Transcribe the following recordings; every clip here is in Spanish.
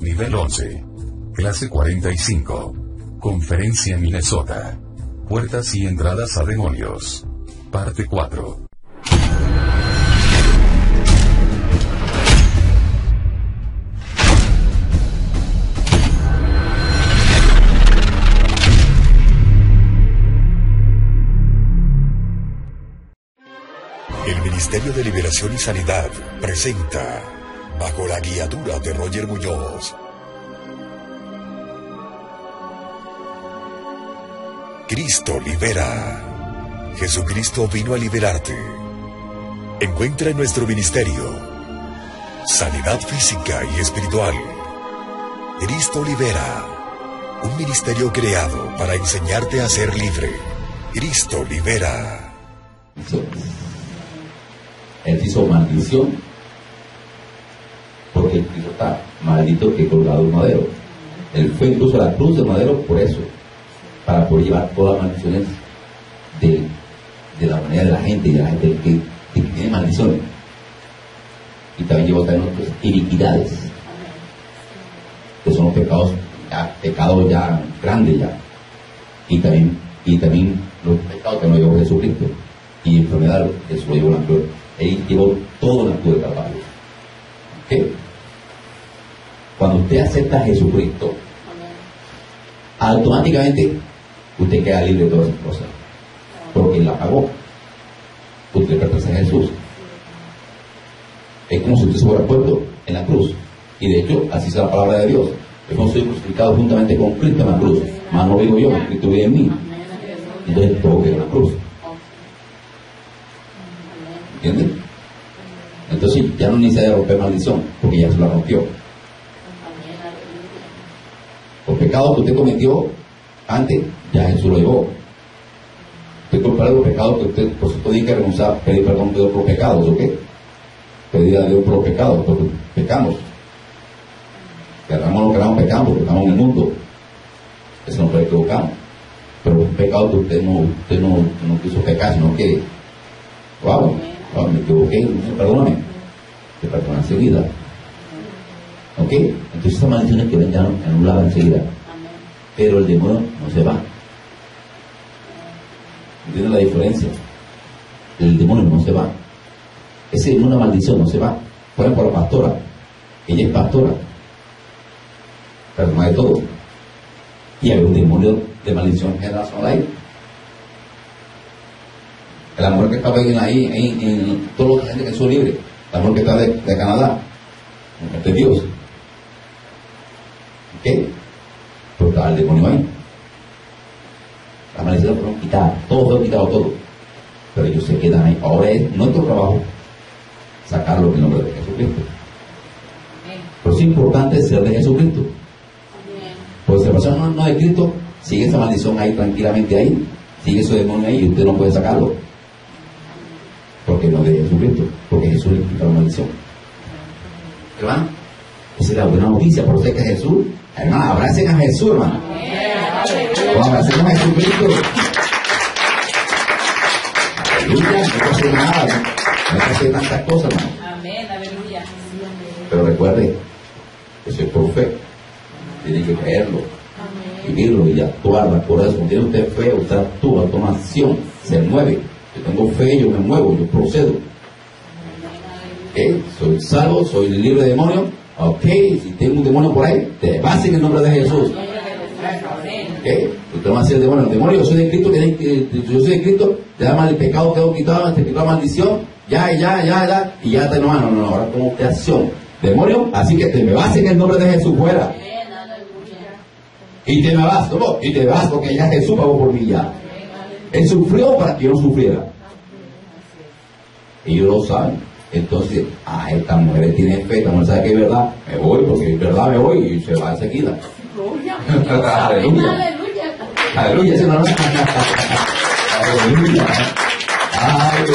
Nivel 11. Clase 45. Conferencia Minnesota. Puertas y entradas a demonios. Parte 4. El Ministerio de Liberación y Sanidad presenta, bajo la guiadura de Roger Muñoz, Cristo libera. Jesucristo vino a liberarte. Encuentra en nuestro ministerio sanidad física y espiritual. Cristo libera. Un ministerio creado para enseñarte a ser libre. Cristo libera. Él hizo maldición porque el Cristo está maldito que colgado en madero. Él fue incluso a la cruz de madero por eso, para poder llevar todas las maldiciones de la humanidad, de la gente y de la gente que tiene maldiciones. Y también llevó también otras iniquidades, que son los pecados ya grandes ya. Y también los pecados que no llevó Jesucristo. Y enfermedad, eso lo llevó la cruz. Él llevó todo la cruz de Calvario. ¿Okay? Cuando usted acepta a Jesucristo, automáticamente usted queda libre de todas esas cosas, porque Él la pagó. Usted pertenece a Jesús. Es como si usted se hubiera puesto en la cruz. Y de hecho, así es la palabra de Dios. Hemos sido crucificados juntamente con Cristo en la cruz. Más no vivo yo, Cristo vive en mí. Entonces todo queda en la cruz. ¿Entienden? Entonces ya no necesita romper maldición, porque ya se la rompió. Los pecados que usted cometió antes, ya Jesús lo llevó. Usted compara los pecados que usted, por supuesto, tiene que renunciar, pedir perdón de otros pecados, ¿ok? Pedir a Dios por los pecados, porque pecamos. Queramos lo que queramos, pecamos, porque estamos en el mundo. Eso no puede equivocar. Pero los pecados que usted no quiso pecar, sino que, wow, me equivoqué, perdóname. Te perdona enseguida. ¿Ok? Entonces esas maldiciones que ven ya anuladas enseguida. Pero el demonio no se va. ¿Entienden la diferencia? El demonio no se va. Ese es una maldición, no se va. Por ejemplo, la pastora. Ella es pastora. Perdona de todo. Y hay un demonio de maldición generacional ahí. La mujer que estaba ahí en toda la gente que son libres. La mujer que está de Canadá. De Dios. ¿Ok? Porque estaba el demonio ahí. Las maldiciones fueron quitadas. Todos fueron quitados, todo. Pero ellos se quedan ahí. Ahora es nuestro trabajo sacarlo en nombre de Jesucristo. Pero es importante ser de Jesucristo. Pues si la persona no es de Cristo, sigue esa maldición ahí tranquilamente ahí. Sigue ese demonio ahí y usted no puede sacarlo. Porque no es de Jesucristo. Porque Jesús le quita la maldición. ¿Hermano? Esa es la buena noticia. Por eso es que Jesús, hermano, abracen a Jesús, hermano. Abracen a Jesucristo. Aleluya, no hay que hacer nada, no hay que hacer tantas cosas, hermano. Amén, aleluya. Pero recuerde, eso es por fe. Tiene que creerlo, vivirlo y actuar. Por eso, cuando tiene usted fe, usted actúa, toma acción, se mueve. Yo tengo fe, yo me muevo, yo procedo. ¿Okay? Soy salvo, soy libre de demonios. Ok, si tengo un demonio por ahí, te vas en el nombre de Jesús. ¿Okay? Usted no va a ser demonio. El demonio, yo soy de Cristo, yo soy de Cristo, te da mal el pecado, quedó quitado, te quitó la maldición, ya, y ya te no, ahora tomo usted acción. Demonio, así que te me vas en el nombre de Jesús fuera. Y te me vas, ¿cómo? Y te vas porque ya Jesús pagó por mí ya. Él sufrió para que yo no sufriera. Ellos lo saben. Entonces, esta mujer tiene fe, esta mujer sabe que es verdad, me voy, porque es verdad, me voy, y se va enseguida. Aleluya. Aleluya, ese no. Aleluya. Ay,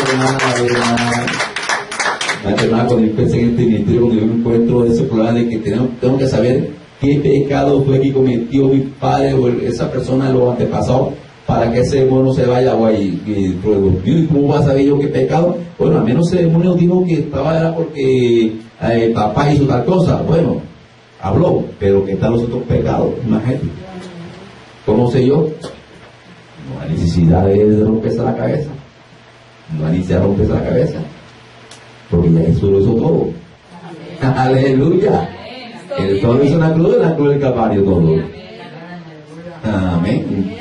hermana, cuando yo empecé en este ministerio, cuando yo me encuentro ese problema de que tengo que saber qué pecado fue que cometió mi padre o esa persona de los antepasados para que ese demonio se vaya, güey. ¿Y cómo va a saber yo qué pecado? Bueno, al menos ese demonio dijo que estaba era porque papá hizo tal cosa. Bueno, habló, pero que están los otros pecados, imagínate. ¿Cómo sé yo? No hay necesidad de romperse la cabeza. No hay necesidad de romperse la cabeza. Porque ya Jesús lo hizo todo. Aleluya. Él todo hizo en la cruz del Calvario, todo. Amén.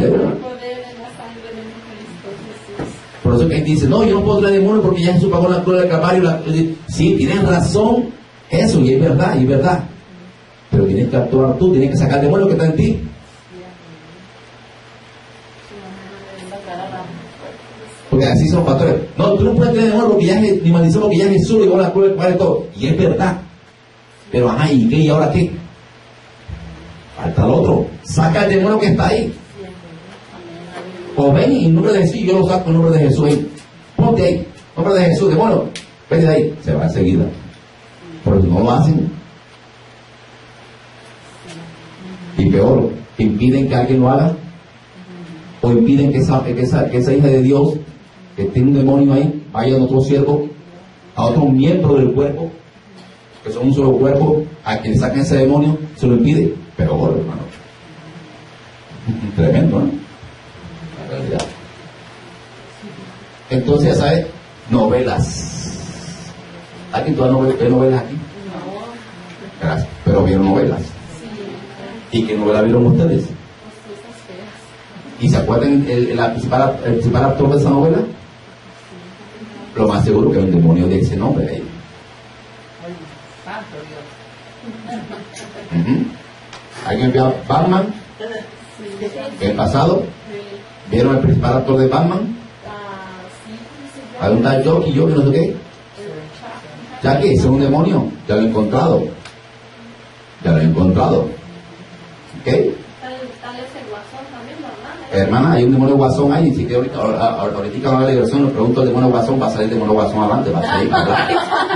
Por eso que él dice, no, yo no puedo traer demonios porque ya Jesús pagó la cruz del Calvario. Sí, tienes razón, eso, y es verdad. Pero tienes que actuar tú, tienes que sacar el demonio que está en ti. Porque así son pastores. No, tú no puedes tener demonio porque ya ni maldición porque ya Jesús llevó la cruz del Calvario y todo. Y es verdad. Pero ajá, ¿y qué? ¿Y ahora qué? Falta el otro. Saca el demonio que está ahí. O ven y en nombre de Jesús, yo lo saco en nombre de Jesús ahí. Ponte ahí, en nombre de Jesús, demonio. Vete de ahí. Se va enseguida. Pero no lo hacen. Y peor, impiden que alguien lo haga. O impiden que esa hija de Dios, que tiene un demonio ahí, vaya a otro siervo, a otro miembro del cuerpo, que son un solo cuerpo, a quien saquen ese demonio, se lo impide. Peor, hermano. Tremendo, ¿no? La realidad. Entonces, ¿sabes? Novelas. ¿Alguien todavía ve novelas aquí? Gracias. Pero vieron novelas. ¿Y qué novela vieron ustedes? ¿Y se acuerdan el principal actor de esa novela? Lo más seguro que era un demonio de ese nombre ahí. ¿Alguien vio Batman? ¿El pasado? ¿Vieron el principal actor de Batman? Hay un tal Jockey, no sé qué. Ya que es un demonio, ya lo he encontrado. ¿Ok? Hermana, hay un demonio guasón ahí, si que ahorita en la liberación nos pregunto el demonio guasón, va a salir el demonio guasón adelante, va a salir para adelante.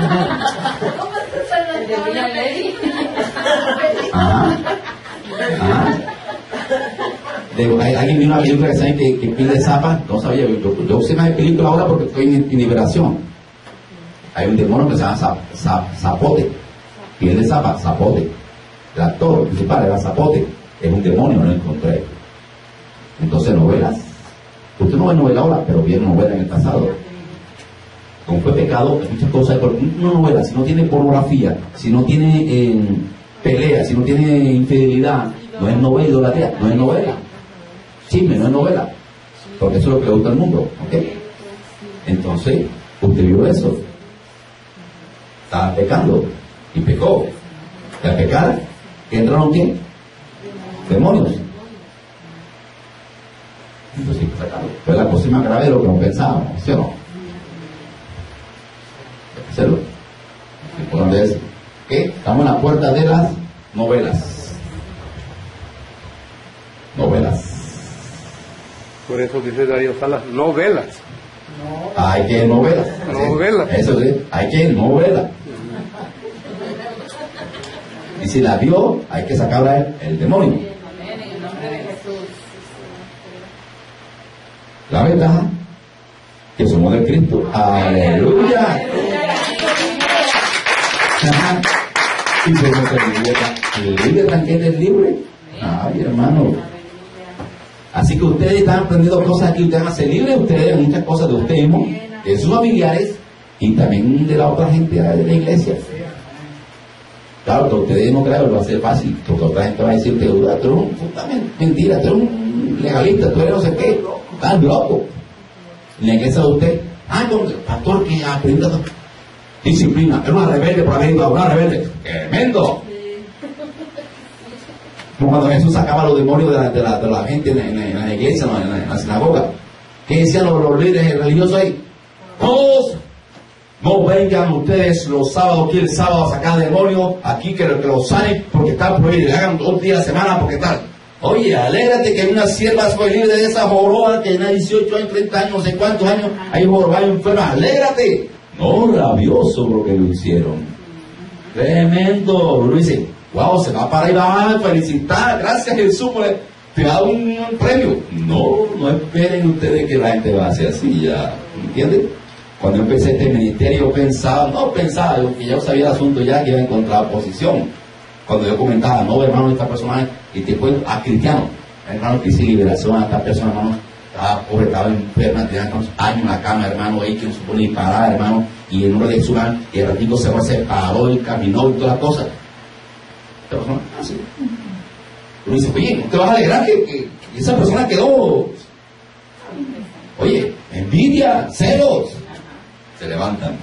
Alguien vino a una película que pide zapa, no sabía, yo sé más de película ahora porque estoy en liberación. Hay un demonio que se llama Zapote, piel de zapa, Zapote. El actor principal era Zapote, es un demonio, no lo encontré. Entonces novelas, usted no ve novela ahora, pero viene novela en el pasado. Como fue pecado, muchas cosas, una novela, si no tiene pornografía, si no tiene pelea, si no tiene infidelidad, no es novela, idolatría, no es novela. Chisme, no es novela, porque eso es lo que le gusta al mundo, ¿ok? Entonces, usted vio eso, estaba pecando y pecó. Y al pecar, ¿entraron quién? Demonios. Entonces hay que sacarlo. Pero la cosa más grave de lo que no pensábamos, ¿sí o no? Hay que hacerlo. ¿Por dónde es? ¿Qué? Estamos en la puerta de las novelas. Por eso dice Darío Salas, novelas. Hay que novelas. Eso sí, hay que novelas. Y si la vio, hay que sacarla el demonio. La ventaja que somos de Cristo. Aleluya. Y somos el libre también es libre. Ay, hermano. Así que ustedes están aprendiendo cosas aquí, ustedes van a ser libres, ustedes muchas cosas de ustedes mismos, de sus familiares y también de la otra gente de la iglesia. Claro, que ustedes no creen que va a ser fácil, porque otra gente va a decir, tú eres mentira, tú eres un legalista, tú eres no sé qué, estás loco. En la iglesia de usted, pastor que aprenda disciplina, es una rebelde por haber ido a una rebelde, tremendo. Como cuando Jesús sacaba los demonios de la gente en la iglesia, en la sinagoga, ¿qué decían los líderes religiosos ahí? Todos no vengan ustedes los sábados, aquí el sábado a sacar demonios, aquí que los sanen porque están prohibidos, hagan 2 días a la semana porque tal. Oye, alégrate que una sierva fue libre de esa joroba que tenía 18 años, 30 años, no sé cuántos años, hay joroba enferma, alégrate. No, rabioso lo que lo hicieron. Tremendo. Uno dice, wow, se va para ahí, va a felicitar, gracias Jesús, te da un premio. No esperen ustedes que la gente va a hacer así ya, ¿entienden? Cuando empecé este ministerio pensaba que ya sabía el asunto ya, que iba a encontrar oposición. Cuando yo comentaba, no, hermano, esta persona, y después a cristiano, hermano, que hice liberación a esta persona, hermano, estaba pobre, estaba enferma, tenía años en la cama, hermano, ahí que no se pone ni parar, hermano, y en nombre de Jesús, y el ratito se paró y caminó y todas las cosas. Esta persona, así. Uno dice, oye, ¿no te vas a alegrar que esa persona quedó? Oye, envidia, celos, se levantan.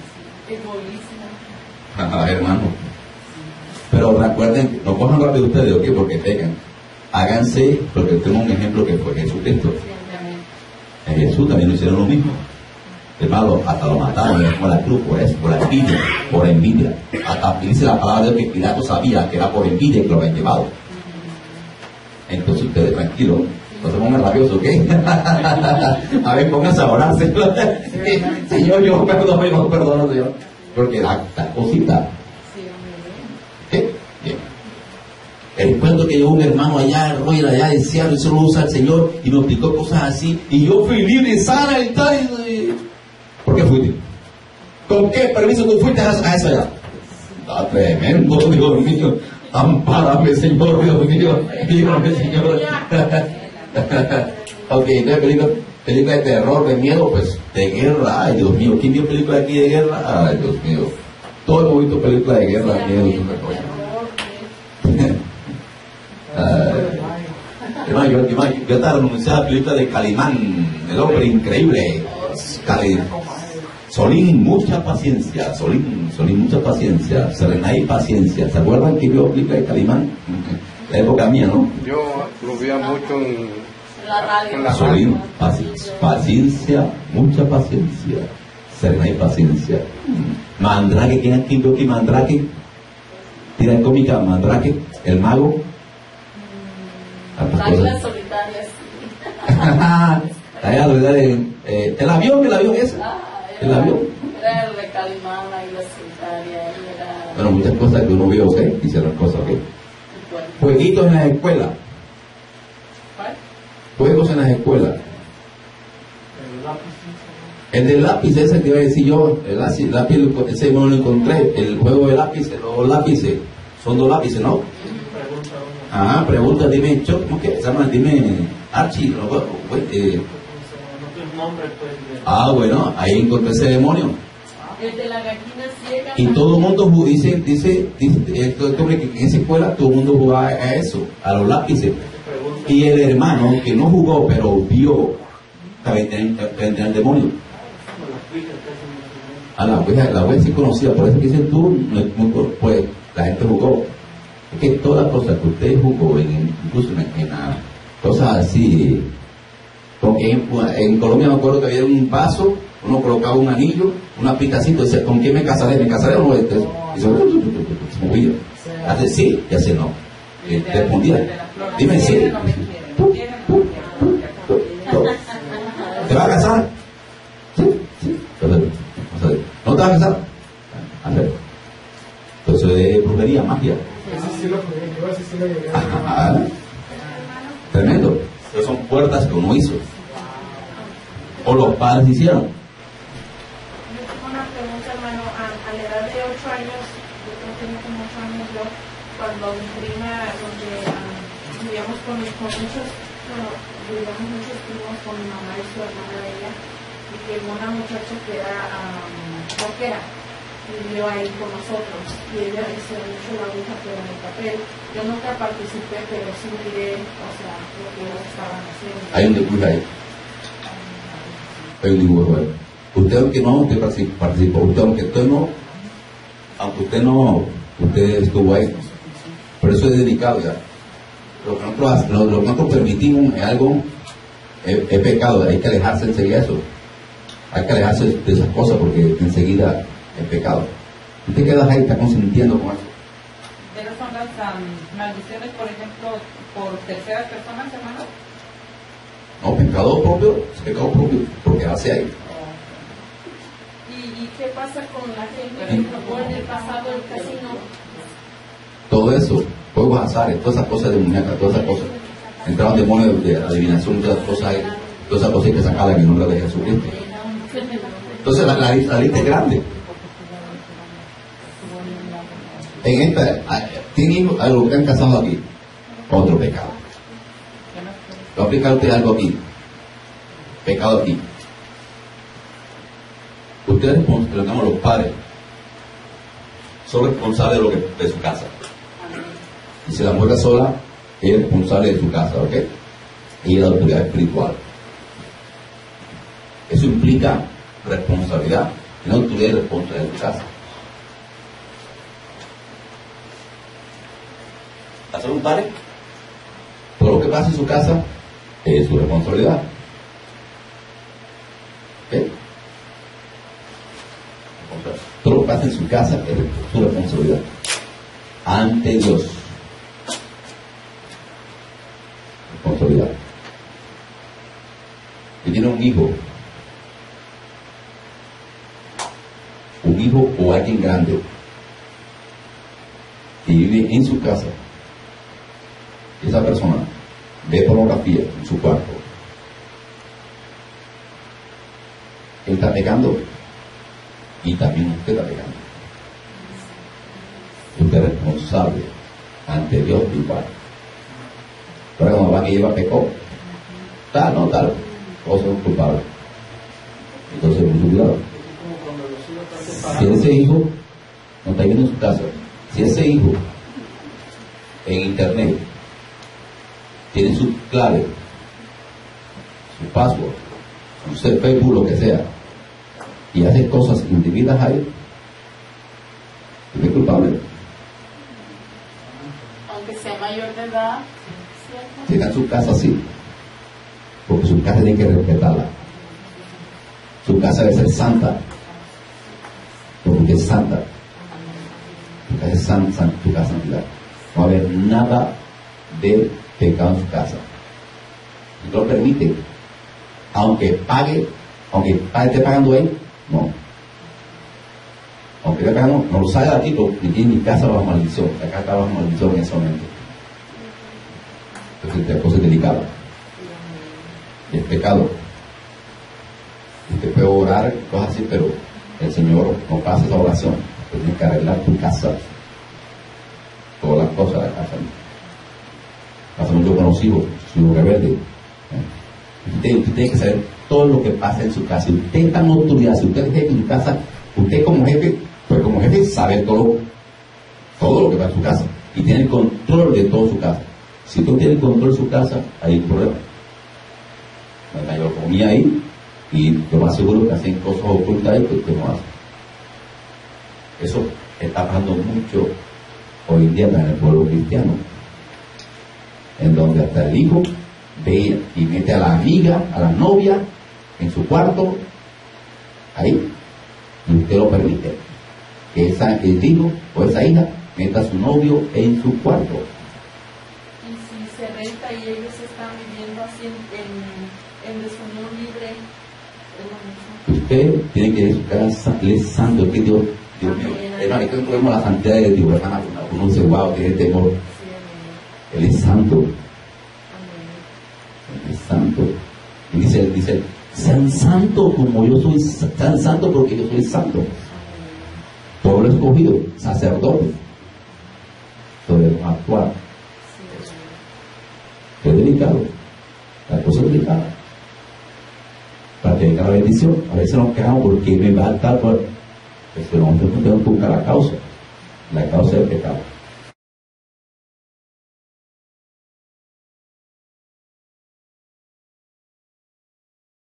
Hermano. Pero recuerden, no cojan rápido ustedes, ¿ok? Porque pegan. Háganse, porque tengo un ejemplo que fue Jesucristo. En Jesús también lo hicieron lo mismo. Hermano, hasta lo mataron por la cruz, por eso, por la envidia, por envidia. Hasta dice la palabra de Dios que Pilato sabía que era por envidia que lo habían llevado. Entonces ustedes tranquilos, no se pongan rabiosos, ¿ok? A ver, pónganse a orar, Señor, yo perdono, Señor. Porque la cosita. ¿Qué? Bien. El cuento que llegó un hermano allá, el rollo allá del cielo, y solo usa el Señor, y me explicó cosas así, y yo fui libre y sana y tal. ¿Por qué fuiste? ¿Con qué permiso tú fuiste a eso allá? Está tremendo, Dios mío. Ampárame, Señor, Dios mío. Dígame, Señor. Ok, entonces película de terror, de miedo, pues de guerra. Ay, Dios mío, ¿quién vio película aquí de guerra? Ay, Dios mío. Todos hemos visto películas de guerra, miedo y otra cosa. Yo estaba anunciando la película de Calimán, el hombre increíble. Solín, mucha paciencia. Solín, mucha paciencia. Serenay, paciencia. ¿Se acuerdan que vio la película de Calimán? La época mía, ¿no? Yo lo veía mucho en la Solín, paciencia, mucha paciencia. Serenay, paciencia. Mandrake, ¿quién vio aquí Mandrake? Tira en cómica, Mandrake, el mago. Águilas solitarias. El avión ese. El avión. Era el de Calimán, Águilas solitarias. Bueno, muchas cosas que uno vio, ¿ok? Hicieron cosas, ¿ok? Jueguitos en las escuelas. Juegos en las escuelas. El del lápiz, ese que iba a decir yo, el lápiz, ese no lo encontré. El juego de lápiz, los lápices. Son 2 lápices, ¿no? Ajá, pregunta, dime, ¿cómo que se llama? Dime, Archie. Bueno, ahí encontré ese demonio. El de la gallina ciega. Y todo el mundo dice que en esa escuela todo el mundo jugaba a eso, a los lápices. Y el hermano que no jugó, pero vio, vendría el demonio. La web sí conocía, por eso que dicen tú, pues la gente jugó. Es que todas las cosas que usted jugó, incluso en cosas así, porque en Colombia me acuerdo que había un vaso, uno colocaba un anillo, una pitacito, y decía, ¿con quién me casaré? ¿Me casaré o no? Y se movía. Hace sí y hace no. Respondía, dime sí. ¿Te vas a casar? Sí. ¿No te vas a casar? Entonces es brujería, magia. Tremendo. Pero son puertas que uno hizo. O los padres hicieron. Yo tengo una pregunta, hermano. A la edad de 8 años, yo creo que tenía como 8 años yo, cuando mi prima, donde vivíamos con muchos primos, con mi mamá y su hermana de ella, y llegó una muchacha que era rockera, y vivió ahí con nosotros, y ella hizo mucho la bruja, pero en el papel. Yo nunca participé, pero sí miré, o sea, lo que ellos estaban haciendo. Hay un dibujo ahí. Hay un dibujo ahí. Usted aunque no, usted participó. Usted aunque usted no, usted estuvo ahí. Por eso es delicado ya. Lo que nosotros permitimos es algo, es pecado. Hay que alejarse enseguida de eso. Hay que alejarse de esas cosas porque enseguida es pecado. Usted queda ahí, está consintiendo con eso. ¿Pero son las maldiciones, por ejemplo, por terceras personas, hermano? No, pecado propio, es pecado propio, porque hace ahí. ¿Y qué pasa con la gente que jugó en el pasado el casino? Todo eso, juegos azares, todas esas cosas de muñeca, todas esas cosas. Entraron demonios de adivinación, todas esas cosas hay que sacarlas en el nombre de Jesucristo. Entonces la lista es grande. En esta, ¿Tienen hijos? Algo que están casados aquí. Otro pecado. ¿Va a aplicar usted algo aquí? Pecado aquí. Ustedes, los padres, son responsables de su casa. Y si la mujer está sola, ella es responsable de su casa, ¿ok? Ella es la autoridad espiritual. Eso implica responsabilidad, una autoridad y responsabilidad de su casa. ¿Hacer un padre? Todo lo que pasa en su casa es su responsabilidad. ¿Ok? Todo lo que pasa en su casa es su responsabilidad ante Dios. Responsabilidad. Y tiene un hijo o alguien grande que vive en su casa, y esa persona ve pornografía en su cuarto, él está pecando y también usted está pecando. Usted es responsable ante Dios igual. Pero cuando va que lleva pecó, tal, todos son culpables. Entonces, mucho cuidado. Si ese hijo no está viendo en su casa, si ese hijo en internet tiene su clave, su password, su Facebook, lo que sea, y hace cosas indebidas ahí, es culpable. Aunque sea mayor de edad, ¿cierto? Si está en su casa, sí, porque su casa tiene que respetarla. Su casa debe ser santa, porque es santa. Tu casa es tu casa santidad. No va a haber nada de pecado en su casa. No lo permite. Aunque esté pagando él, no. Aunque esté pagando, no lo sabe de aquí, porque tiene mi casa bajo maldición. Acá está bajo maldición en ese momento. Entonces, esta cosa es delicada. Es pecado. Usted puede orar, cosas así, pero el Señor no pasa esa oración. Tienes que arreglar tu casa. Todas las cosas de la casa. Pasa mucho con los hijos, hijos rebeldes. Usted tiene que saber todo lo que pasa en su casa. Si usted está en autoridad, si usted es jefe en su casa, usted como jefe, pues como jefe sabe todo lo que pasa en su casa. Y tiene el control de toda su casa. Si usted tiene el control de su casa, hay un problema. No hay mayordomía ahí, y lo más seguro que hacen cosas ocultas ahí que usted no hace. Eso está pasando mucho hoy en día en el pueblo cristiano, en donde hasta el hijo ve y mete a la amiga, a la novia en su cuarto, ahí, y usted lo permite, que el hijo o esa hija meta a su novio en su cuarto. Y si se renta y ellos están viviendo así en desunión libre, usted tiene que ir a su casa, él es santo, es que Dios mío, hermano, es que no podemos la santidad de Dios, hermano, uno dice, wow, tiene temor. Él es santo. Él es santo. Y dice, sean santos como yo soy, sean santos porque yo soy santo. Pueblo escogido, sacerdote. Debemos actuar. Es delicado. La cosa es delicada. Para que venga la bendición. A veces nos quedamos porque me va a estar por... Pero nosotros tenemos que buscar la causa. La causa del pecado.